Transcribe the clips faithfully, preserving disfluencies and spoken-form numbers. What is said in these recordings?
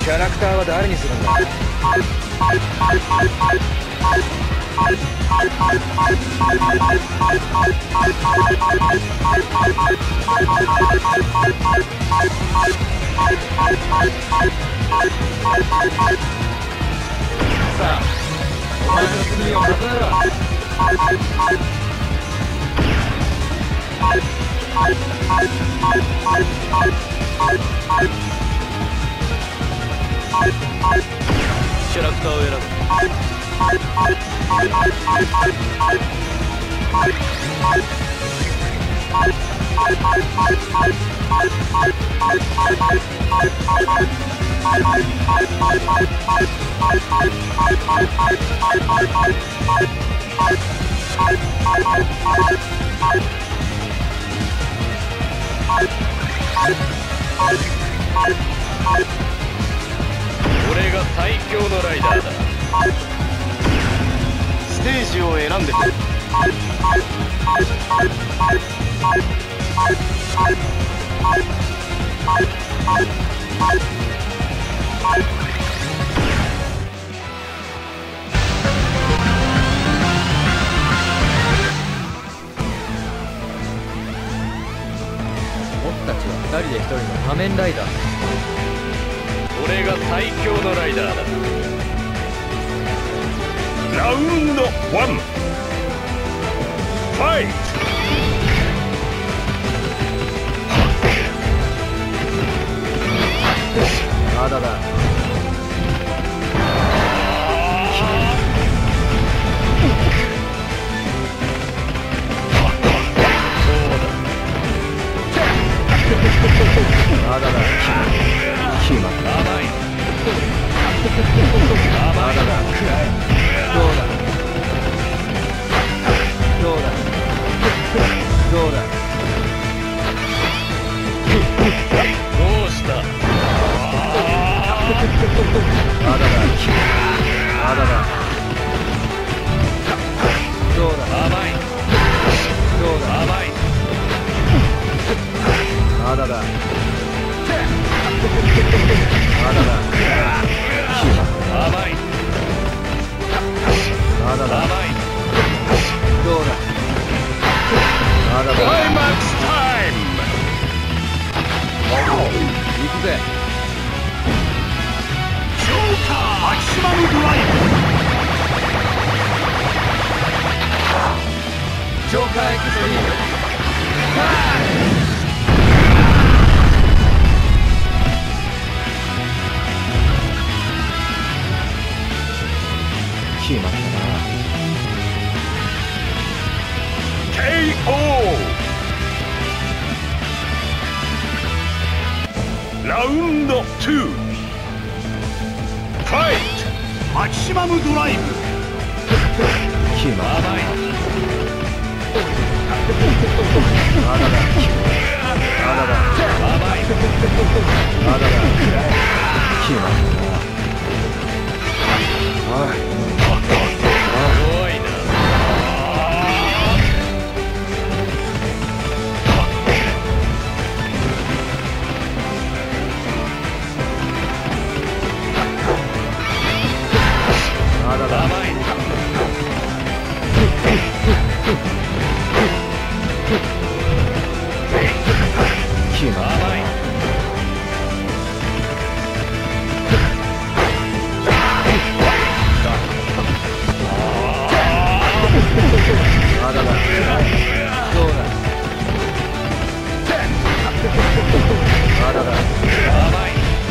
キャラクターは誰にするんだ。さあ、お前の罪を数えろ。キャラクターを選ぶ。俺が最強のライダーだ。ステージを選んでくれ。僕たちはふたりでひとりの仮面ライダー。俺が最強のライダーだ。 ラウンドワン、ファイト。 まだだ。まだだ。決まった。甘い。まだだ。どうだ。どうだ。どうだ。どうした。まだだ。まだだ。どうだ。甘い。どうだ。甘い。まだだ。まだだ。甘い。まだだ。甘い。どうだ。まだだ。クライマックスタイム。行くぜ。ジョーカーマキシマムドライブ。ジョーカーエクストリーム。決まったな。 ケーオー ラウンドツー、ファイト。マキシマムドライブ。決まった。まだだ。まだだ。まだだ。決まったな。おい。多いな。まだだ。甘い。決まった。甘い。まだだ。どうだ。まだだ。甘い。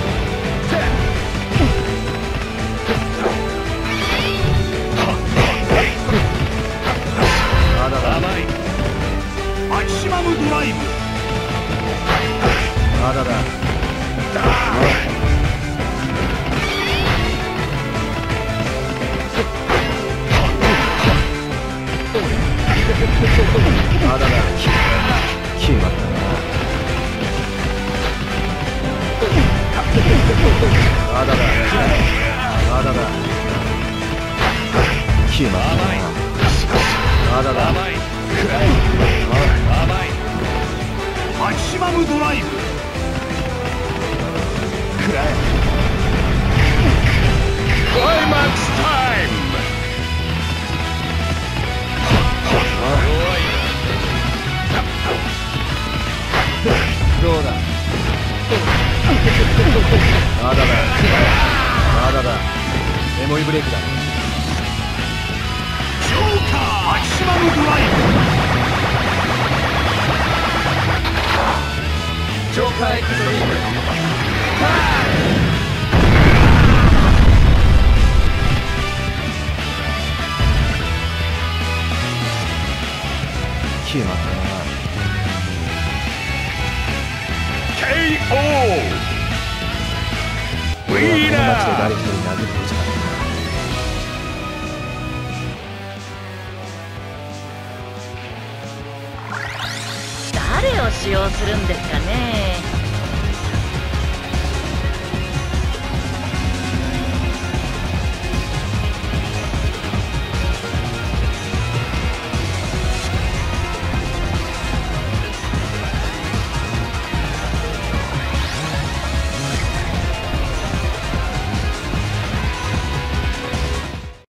まだだ。甘い。マキシマムドライブ。まだだ。まだだ。決まったな。まだだ。まだだ。決まったな。まだだ。甘い。甘い。マキシマムドライブ。くらえ。 まだだまだだ。メモリブレイクだ。 ジョーカーマキシマムドライブ。 ジョーカーエクストリーム。決まったな。 ケーオー ウィーナー。 誰一人殴ってほしかった。 誰を使用するんですかね。